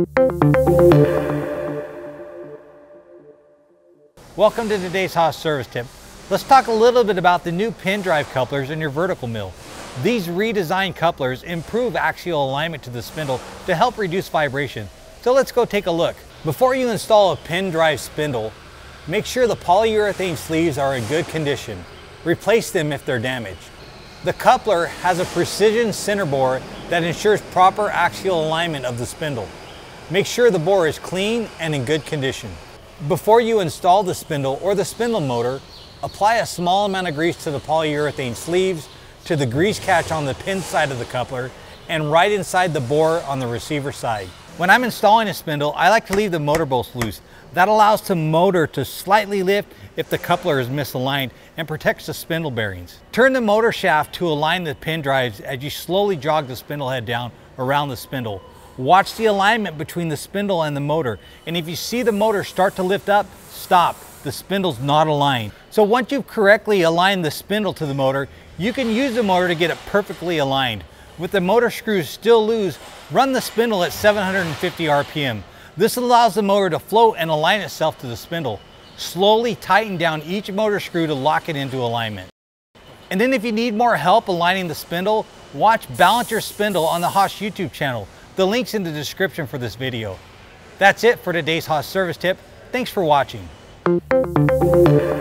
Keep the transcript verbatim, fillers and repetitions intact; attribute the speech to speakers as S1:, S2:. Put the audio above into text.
S1: Welcome to today's Haas service tip. Let's talk a little bit about the new pin drive couplers in your vertical mill. These redesigned couplers improve axial alignment to the spindle to help reduce vibration. So let's go take a look. Before you install a pin drive spindle, make sure the polyurethane sleeves are in good condition. Replace them if they're damaged. The coupler has a precision center bore that ensures proper axial alignment of the spindle. Make sure the bore is clean and in good condition. Before you install the spindle or the spindle motor, apply a small amount of grease to the polyurethane sleeves, to the grease catch on the pin side of the coupler, and right inside the bore on the receiver side. When I'm installing a spindle, I like to leave the motor bolts loose. That allows the motor to slightly lift if the coupler is misaligned and protects the spindle bearings. Turn the motor shaft to align the pin drives as you slowly jog the spindle head down around the spindle. Watch the alignment between the spindle and the motor, and if you see the motor start to lift up, stop. The spindle's not aligned. So once you've correctly aligned the spindle to the motor, you can use the motor to get it perfectly aligned. With the motor screws still loose, run the spindle at seven hundred fifty R P M. This allows the motor to float and align itself to the spindle. Slowly tighten down each motor screw to lock it into alignment. And then if you need more help aligning the spindle, watch Balance Your Spindle on the Haas YouTube channel. The link's in the description for this video. That's it for today's Haas service tip. Thanks for watching.